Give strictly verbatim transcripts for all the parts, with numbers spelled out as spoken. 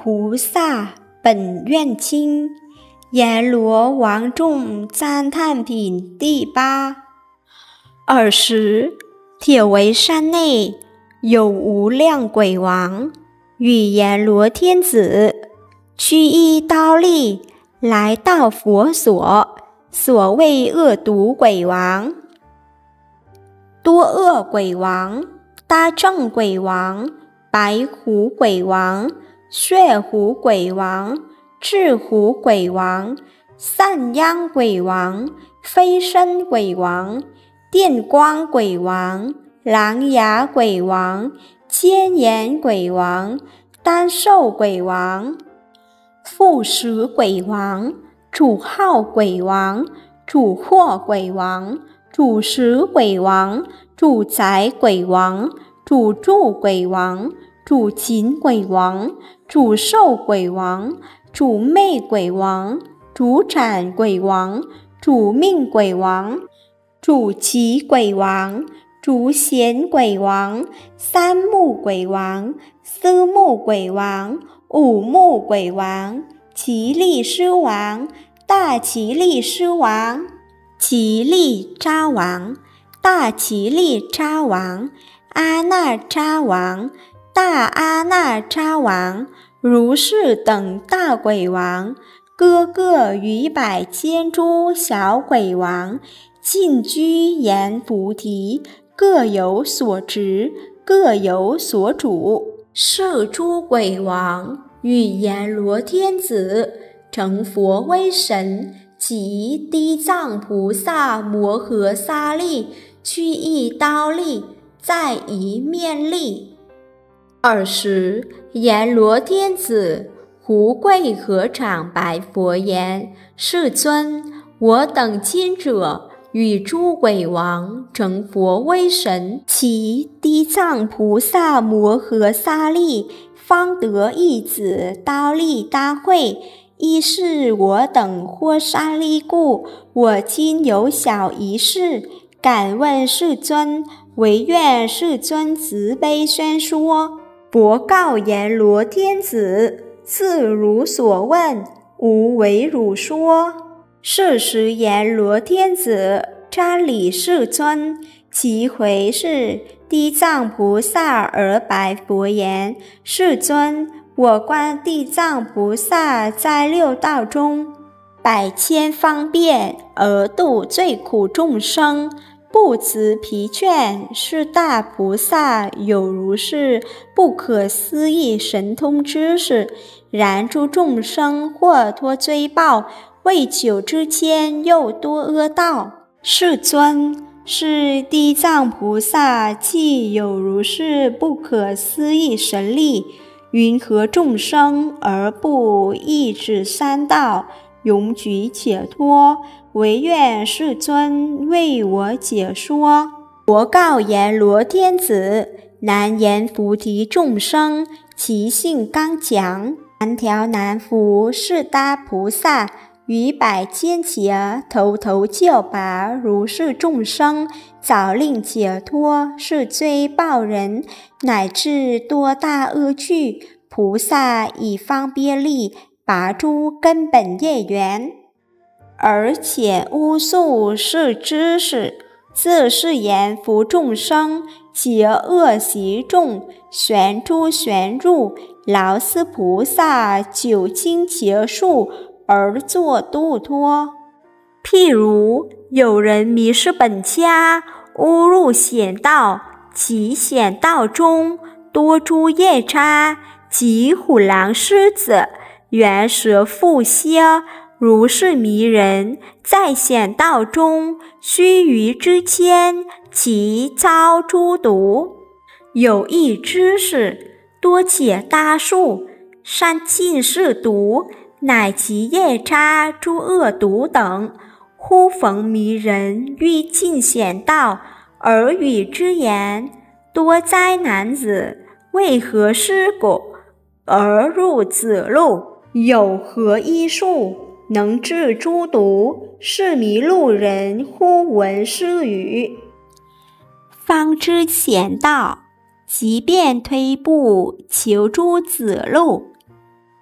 菩萨本愿经，阎罗王众赞叹品第八。尔时，铁围山内有无量鬼王与阎罗天子，驱衣刀立，来到佛所。所谓恶毒鬼王、多恶鬼王、大正鬼王、白虎鬼王、血虎鬼王、赤虎鬼王、散殃鬼王、飞身鬼王、电光鬼王、狼牙鬼王、奸言鬼王、单寿鬼王、复食鬼王、主号鬼王、主祸鬼王、主食鬼王、主宰鬼王、主助鬼王、主禽鬼王、主寿鬼王、主魅鬼王、主斩鬼王、主命鬼王、主奇鬼王、主显鬼王、三目鬼王、四目鬼王、五目鬼王、奇力狮王、大奇力狮王、奇力扎王、大奇力扎王、阿那扎王、大阿那扎王，如是等大鬼王，各个于百千诸小鬼王，尽居阎浮提，各有所职，各有所主。是诸鬼王与阎罗天子，成佛威神及地藏菩萨摩诃萨利，驱一刀立，在一面立。尔时，阎罗天子胡跪合掌白佛言：世尊，我等今者与诸鬼王成佛威神，其地藏菩萨摩诃萨利方得一子刀立大会。亦是我等获沙利故，我今有小一事，敢问世尊，唯愿世尊慈悲宣说。佛告阎罗天子：自汝所问，吾为汝说。是时阎罗天子瞻礼世尊，其回是地藏菩萨而白佛言：世尊，我观地藏菩萨在六道中，百千方便而度最苦众生，不辞疲倦，是大菩萨有如是不可思议神通之事。然诸众生或脱追报，未久之间又多恶道。世尊，是地藏菩萨既有如是不可思议神力，云何众生而不抑制三道，永举解脱？唯愿世尊为我解说。佛告阎罗天子：南阎浮提众生，其性刚强，南调南伏是大菩萨，于百千劫头头就拔如是众生，早令解脱，是追报人，乃至多大恶趣，菩萨以方便力拔诸根本业缘，而且无数是知识，自是阎浮众生，结恶习众，旋诸旋入，劳斯菩萨久经劫数而作度脱。譬如有人迷失本家，误入险道，其险道中多诸夜叉及虎狼狮子、猿蛇蝮蝎，如是迷人，在险道中须臾之间，其遭诸毒。有一知识，多解大术，善尽是毒，乃及夜叉诸恶毒等，忽逢迷人欲尽险道，而与之言：多灾男子，为何失果而入此路？有何医术能治诸毒？是迷路人忽闻是语，方知险道，即便推步求诸子路。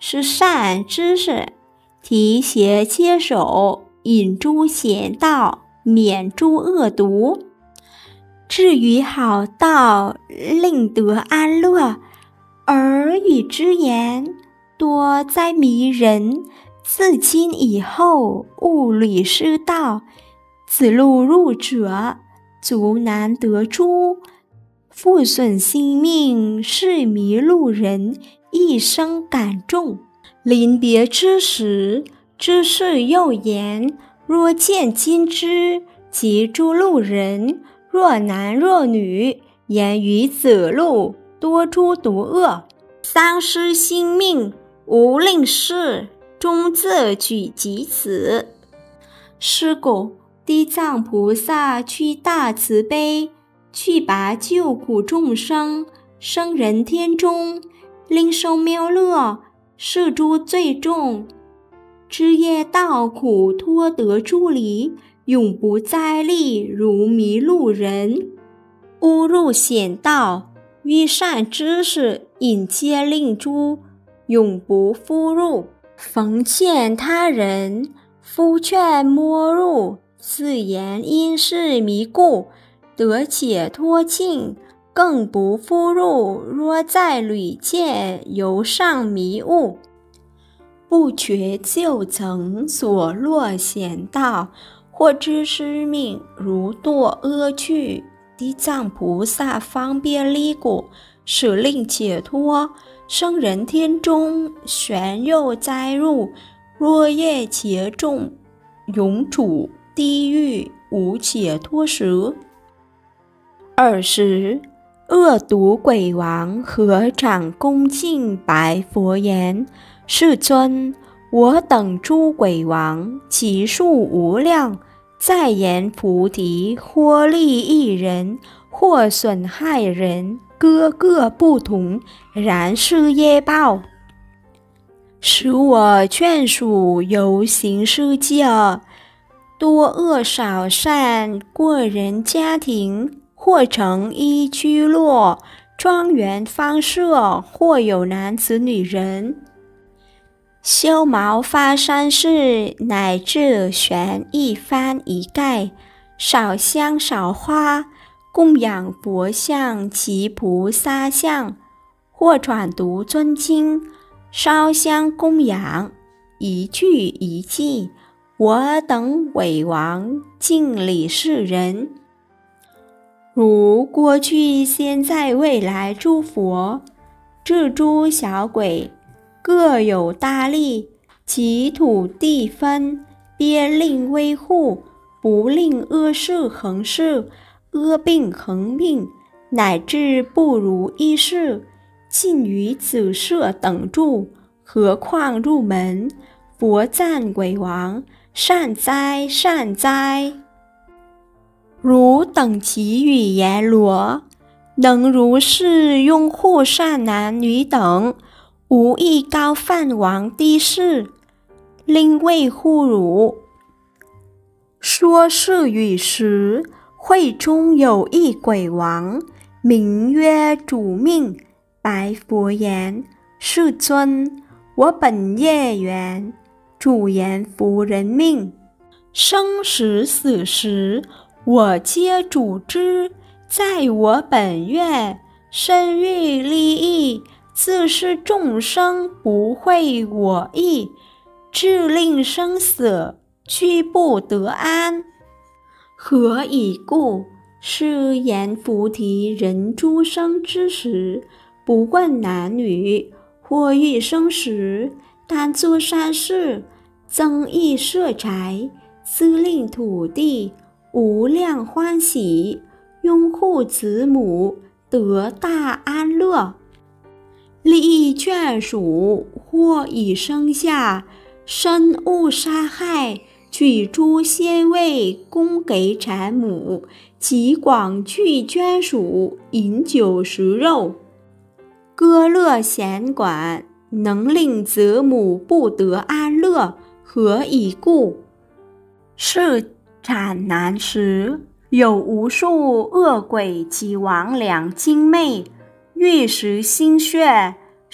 是善知识，提携切手，引诸贤道，免诸恶毒。至于好道，令得安乐。耳语之言，多在迷人。自今以后，勿履失道。此路入者，足难得诸。复损性命，是迷路人一生感重。临别之时，知是又言：若见今之，即诸路人，若男若女，言语子路，多诸毒恶，丧失性命，无令事，终自举及此。是故地藏菩萨去大慈悲，去拔救苦众生，生人天中，令受妙乐，摄诸罪重，知业道苦，脱得诸离，永不再历如迷路人。误入险道，遇善知识，引接令诸，永不复入。逢见他人，夫劝莫入，自言因是迷故，得解脱尽，更不复入。若再屡见，犹尚迷误，不觉就曾所落险道，或知失命，如堕恶趣。地藏菩萨方便离苦，使令解脱，生人天中，旋又再入。若业结重，永处地狱，无解脱时。尔时，恶毒鬼王合掌恭敬白佛言：世尊，我等诸鬼王，其数无量，在言菩提，或利益人，或损害人，各个不同，然是业报，使我劝属游行世界，多恶少善，过人家庭，或成一居落，庄园方舍，或有男子女人，修毛发山寺，乃至悬一幡一盖，少香少花，供养佛像及菩萨像，或转读尊经，烧香供养，一句一记，我等伪王敬礼世人。如过去现在未来诸佛，至诸小鬼，各有大力，其土地分，别令威护，不令恶事横事，恶病横病，乃至不如意事，尽于子舍等住。何况入门，佛赞鬼王：善哉善哉！汝等其语言罗，能如是拥护善男女等，无一高梵王帝释，令为护汝。说是语时，会中有一鬼王，名曰主命，白佛言：世尊，我本业缘，主言服人命，生时死时，我皆主之。在我本愿，身欲利益，自是众生不会我意，致令生死，居不得安。何以故？是言菩提人诸生之时，不问男女，或欲生时，但作善事，增益舍财，资令土地，无量欢喜，拥护子母，得大安乐。利益眷属，或已生下，身勿杀害，举诸仙位，供给产母，及广聚眷属，饮酒食肉，歌乐弦管，能令子母不得安乐。何以故？是产难时，有无数恶鬼及魍魉精魅，欲食心血，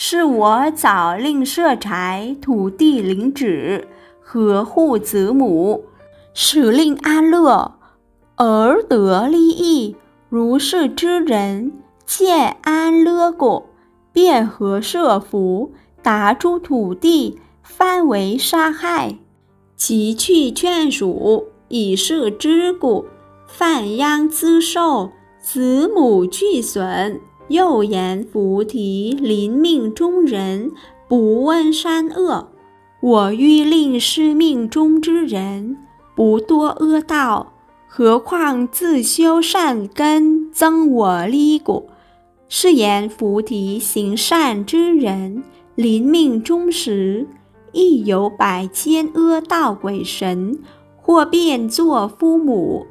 是我早令舍财，土地灵子，呵护子母，使令安乐，而得利益。如是之人，见安乐果，便合舍福，达诸土地，犯为杀害，其去眷属，以是之故，犯殃滋受，子母俱损。又言菩提临命中人，不问善恶。我欲令是命中之人不堕恶道，何况自修善根，增我利果。是言菩提行善之人，临命终时，亦有百千恶道鬼神，或变作父母，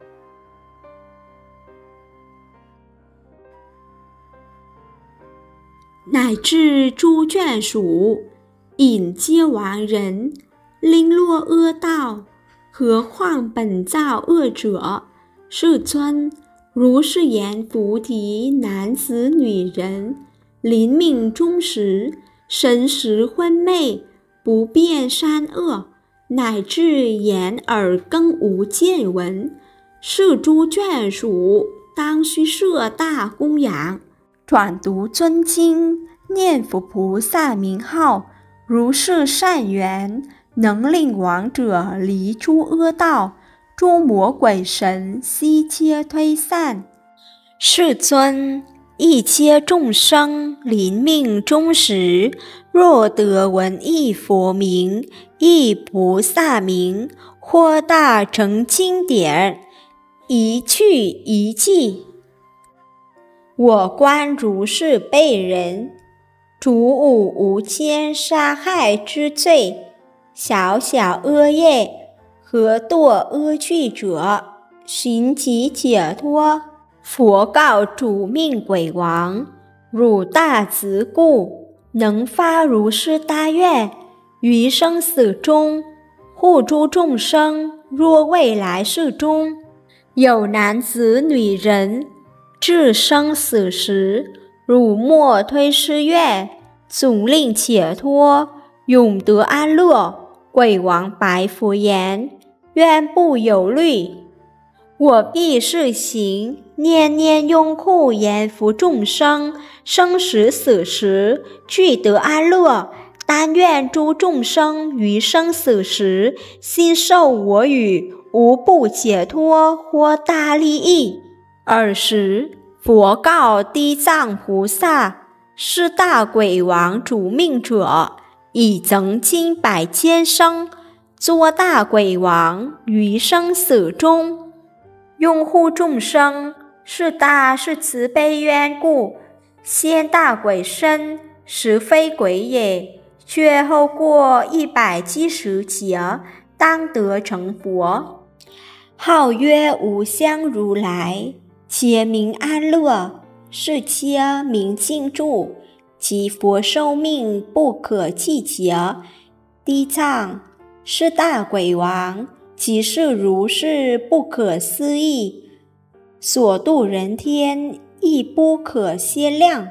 乃至诸眷属，引皆亡人，令落恶道，何况本造恶者？世尊，如是言菩提男子女人，临命终时，神识昏昧，不辨善恶，乃至眼耳根无见闻，是诸眷属，当须设大供养，转读尊经，念佛菩萨名号，如是善缘，能令亡者离诸恶道，诸魔鬼神悉皆退散。世尊，一切众生临命终时，若得闻一佛名，一菩萨名，或大乘经典，一去一记，我观如是辈人，主五无间杀害之罪，小小恶业，何堕恶趣者，寻其解脱。佛告主命鬼王，汝大慈故，能发如是大愿，于生死中护诸众生。若未来世中有男子女人，至生死时，汝莫推是愿，总令解脱，永得安乐。鬼王白佛言：愿不有虑，我必是行，念念拥护严福众生，生时死时俱得安乐。但愿诸众生于生死时，悉受我语，无不解脱或大利益。尔时佛告地藏菩萨：是大鬼王主命者，已曾经百千生，作大鬼王，于生死中拥护众生，是大是慈悲缘故，现大鬼身，实非鬼也。却后过一百七十劫，当得成佛，号曰无相如来，且名安乐。是皆名净住，其佛寿命不可计劫。地藏，是大鬼王，即是如是不可思议，所度人天亦不可限量。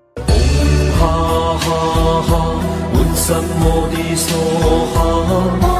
哈哈哈，闻三摩地娑哈。